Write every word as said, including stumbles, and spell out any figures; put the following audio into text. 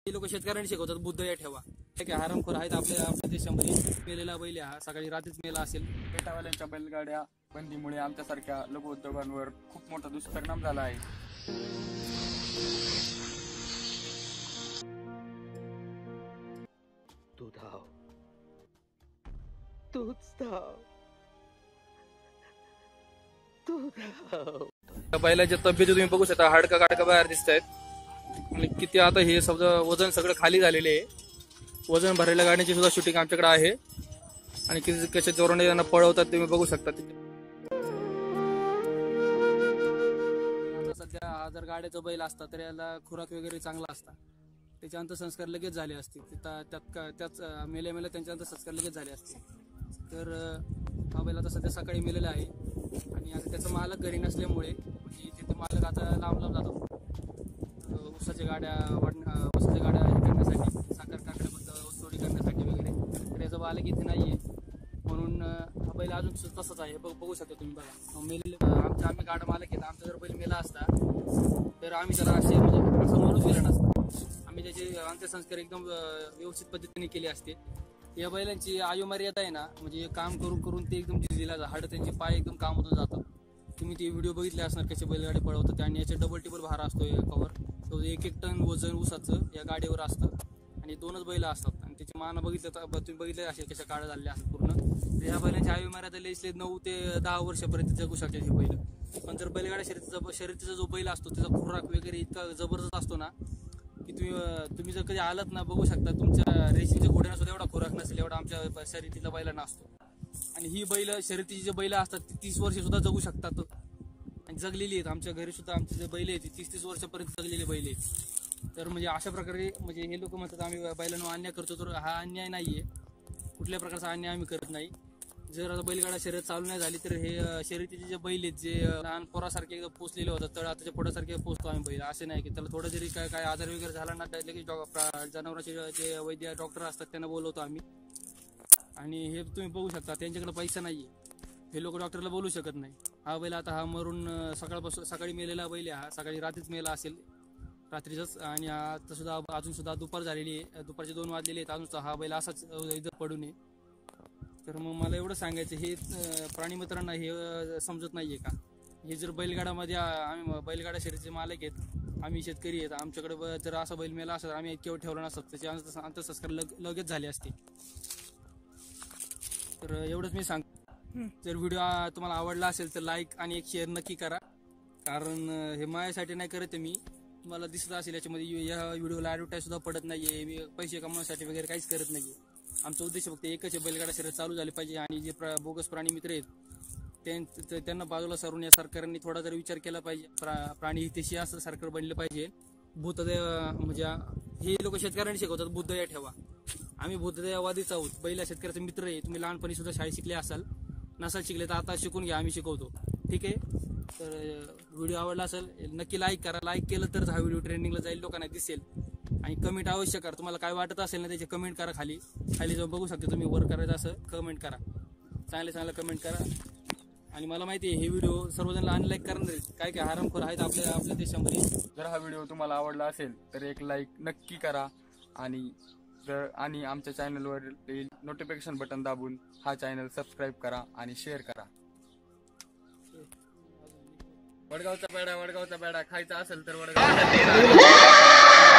हे लोक शेतकऱ्यांनी शिकवतात बुद्ध या ठेवा की हरामखोर आहेत आपल्या आपल्या देशामध्ये. मेलेला बैल हा सकाळी रात्रीच मेला असेल. पेटावाल्यांच्या बैलगाड्या बंदीमुळे आमच्यासारख्या लघु उद्योगांवर खूप मोठा दुष्परिणाम झाला आहे. तू धाव, तूच धाव, तू धाव. बैलाच्या तब्येती तुम्ही बघू शकता, हाडका काडका बाहेर दिसत आहेत. आणि किती आता हे समजा वजन सगळं खाली झालेले आहे. वजन भरलेल्या गाड्यांची सुद्धा शूटिंग आमच्याकडे आहे. आणि किती कशा जोराने त्यांना पळवतात तुम्ही बघू शकता. सध्या हा जर गाड्याचा बैल असता तर याला खुराक वगैरे चांगला असता, त्याचे अंत्यसंस्कार लगेच झाले असते. त्यात त्याच मेल्या मेल्या त्यांचे अंत्यसंस्कार लगेच झाले असते. तर हा बैल आता सध्या सकाळी मेलेला आहे. आणि आता त्याचा मालक घरी नसल्यामुळे म्हणजे तिथे मालक आता लांब लांब जातो ऊसाच्या गाड्या वाढण्या ऊसाच्या गाड्या हे करण्यासाठी, साखर कारखान्याबद्दल ऊसतोडी करण्यासाठी वगैरे. तर याचा मालक इथे नाही आहे म्हणून हा बैल अजून तसंच आहे. बघ बघू शकता तुम्ही. बघा मेलेले आमच्या आम्ही गाडा मालक आहेत. आमचा जर बैल मेला असता तर आम्ही त्याला असे म्हणजे असं मरूच गेला नसता. आम्ही त्याचे अंत्यसंस्कार एकदम व्यवस्थित पद्धतीने केले असते. या बैलांची आयुमर्यादा आहे ना, म्हणजे काम करून करून ते एकदम झिजलेला हाड त्यांचे पाय एकदम कामातून जातात. तुम्ही ते व्हिडिओ बघितले असणार कसे बैलगाडी पळवतात. आणि याचे डबल टिबल भार असतो एकावर. तो एक एक टन वजन ऊसाचं या गाडीवर असतं. आणि दोनच बैल असतात. आणि त्याची मान बघितलं तर तुम्ही बघितले असे कशा काळ्या झालेल्या असतात पूर्ण. तर ह्या बैलांची आयुमर्यादा लेसले नऊ ते दहा वर्षापर्यंत जगू शकते हे बैल. पण जर बैलगाड्या शर्यतीचा शर्यतीचा जो बैल असतो त्याचा खुराक वगैरे इतका जबरदस्त असतो ना की तुम्ही तुम्ही जर कधी आलात ना बघू शकता. तुमच्या रेसिंगच्या घोड्यांना सुद्धा एवढा खुराक नसेल एवढा आमच्या शर्यतीला बैलांना असतो. आणि ही बैल शर्यतीची जे बैल असतात ती तीस वर्ष सुद्धा जगू शकतात आणि जगलेली आहेत. आमच्या घरी सुद्धा आमचे जे बैल आहेत तीस तीस वर्षापर्यंत जगलेले बैल आहेत. तर म्हणजे अशा प्रकारे म्हणजे हे लोक म्हणतात आम्ही बैलांना अन्याय करतो, तर हा अन्याय नाहीये. कुठल्या प्रकारचा अन्याय आम्ही करत नाही. जर आता बैलगाडा शर्यत चालू नाही झाली तर हे शर्यतीचे जे बैल आहेत जे लहान पोरासारखे एकदम पोचलेले होतात तर आताच्या पोटासारखे पोचतो आम्ही बैल. असे नाही की त्याला थोडं जरी काय काय आजार वगैरे झाला ना लगेच जनावरांचे जे वैद्य डॉक्टर असतात त्यांना बोलवतो आम्ही. आणि हे तुम्ही बघू शकता त्यांच्याकडे पैसा नाहीये, हे लोक डॉक्टरला बोलू शकत नाही. हा बैल आता हा मरून सकाळपासून सकाळी मेलेला बैल हा सकाळी रात्रीच मेला असेल रात्रीच. आणि आता सुद्धा अजून सुद्धा दुपार झालेली आहे, दुपारचे दोन वाजलेले आहेत. अजून हा बैल असाच इथं पडू नये. तर मग मला एवढं सांगायचं हे प्राणी मित्रांना हे समजत नाहीये का. हे जर बैलगाडामध्ये आम्ही बैलगाडा शर्यतीचे मालक आहेत, आम्ही शेतकरी आहेत. आमच्याकडे जर असा बैल मेला असता तर आम्ही केवळ ठेवला नसतात, त्याचे अंत्यसंस्कार लग लगेच झाले असते. तर एवढंच मी सांग. जर व्हिडिओ तुम्हाला आवडला असेल तर लाईक आणि एक शेअर नक्की करा. कारण हे माझ्यासाठी नाही करत मी, तुम्हाला दिसत असेल याच्यामध्ये या व्हिडिओला ॲडव्हर्टाईज सुद्धा पडत नाहीये. मी पैसे कमवण्यासाठी वगैरे काहीच करत नाहीये. आमचा उद्देश फक्त एकच आहे, बैलगाडा शर्यत चालू झाली पाहिजे. आणि जे प्र बोगस प्राणी मित्र आहेत त्यांना बाजूला सारून या सरकारने थोडा जर विचार केला पाहिजे. प्रा प्राणी हितेशी असं सरकार बनलं पाहिजे. भूतदया म्हणजे हे लोक शेतकऱ्यांनी शिकवतात बुद्ध या ठेवा. आम्ही भूतदयावादीच आहोत. बैला शेतकऱ्याचे मित्र आहे. तुम्ही लहानपणी सुद्धा शाळेत शिकले असाल, नसाल शिकले तर आता शिकून घ्या, आम्ही शिकवतो. ठीक आहे. तर व्हिडिओ आवडला असेल नक्की लाईक करा. लाईक केलं तरच हा व्हिडिओ ट्रेंडिंगला जाईल, लोकांना दिसेल. आणि कमेंट अवश्य करा. तुम्हाला काय वाटत असेल ना त्याचे कमेंट करा. खाली खाली जाऊन बघू शकता तुम्ही, वर करायचं असं कमेंट करा. चांगले चांगले कमेंट करा. आणि मला माहिती आहे हे व्हिडिओ सर्वजण अनलाईक करणार काय काय हरामखोर आहेत आपल्या आपल्या देशामध्ये. जर हा व्हिडिओ तुम्हाला आवडला असेल तर एक लाईक नक्की करा. आणि जर आणि आमच्या चॅनलवर नोटिफिकेशन बटन दाबून हा चॅनल सबस्क्राईब करा आणि शेअर करा. वडगावचा पेढा वडगावचा पेढा खायचा असेल तर वडगाव